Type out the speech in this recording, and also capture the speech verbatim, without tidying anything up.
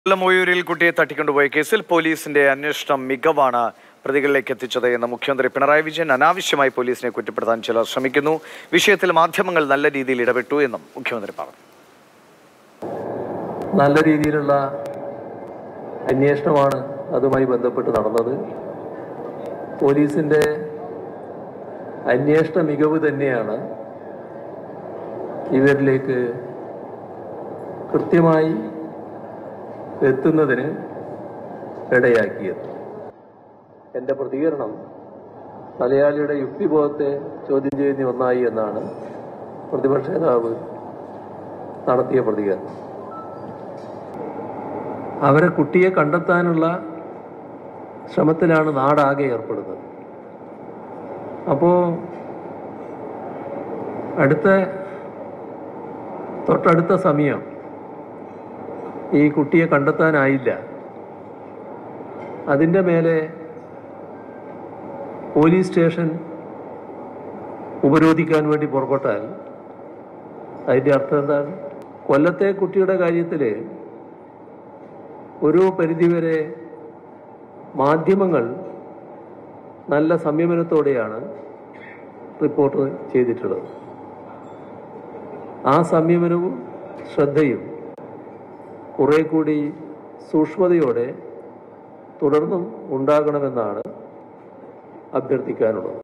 മൂയൂരിൽ കുട്ടിയെ തട്ടിക്കൊണ്ടുപോയ കേസിൽ പോലീസിന്റെ അന്വേഷണം മികവാണ് പ്രതികളിലേക്ക് എത്തിച്ചത് എന്ന് മുഖ്യമന്ത്രി പിണറായി വിജയൻ. അനാവശ്യമായി പോലീസിനെ കുറ്റപ്പെടുത്താൻ ചിലർ ശ്രമിക്കുന്നു. വിഷയത്തിൽ മാധ്യമങ്ങൾ നല്ല രീതിയിൽ ഇടപെട്ടു എന്നും മുഖ്യമന്ത്രി പറഞ്ഞു. നല്ല രീതിയിലുള്ള അന്വേഷണമാണ് അതുമായി ബന്ധപ്പെട്ട് നടന്നത്. പോലീസിന്റെ അന്വേഷണ മികവ് തന്നെയാണ് ഇവരിലേക്ക് കൃത്യമായി എത്തുന്നതിന് ഇടയാക്കിയത്. എൻ്റെ പ്രതികരണം മലയാളിയുടെ യുക്തിബോധത്തെ ചോദ്യം ചെയ്യുന്ന ഒന്നായി എന്നാണ് പ്രതിപക്ഷ നേതാവ് നടത്തിയ പ്രതികരണം. അവരെ കുട്ടിയെ കണ്ടെത്താനുള്ള ശ്രമത്തിലാണ് നാടാകെ ഏർപ്പെടുന്നത്. അപ്പോൾ അടുത്ത തൊട്ടടുത്ത സമയം ഈ കുട്ടിയെ കണ്ടെത്താനായില്ല. അതിൻ്റെ മേലെ പോലീസ് സ്റ്റേഷൻ ഉപരോധിക്കാൻ വേണ്ടി പുറപ്പെട്ടാൽ അതിൻ്റെ അർത്ഥം എന്താണ്? കൊല്ലത്തെ കുട്ടിയുടെ കാര്യത്തിൽ ഒരു പരിധിവരെ മാധ്യമങ്ങൾ നല്ല സംയമനത്തോടെയാണ് റിപ്പോർട്ട് ചെയ്തിട്ടുള്ളത്. ആ സംയമനവും ശ്രദ്ധയും കുറെ കൂടി സൂക്ഷ്മതയോടെ തുടർന്നും ഉണ്ടാകണമെന്നാണ് അഭ്യർത്ഥിക്കാനുള്ളത്.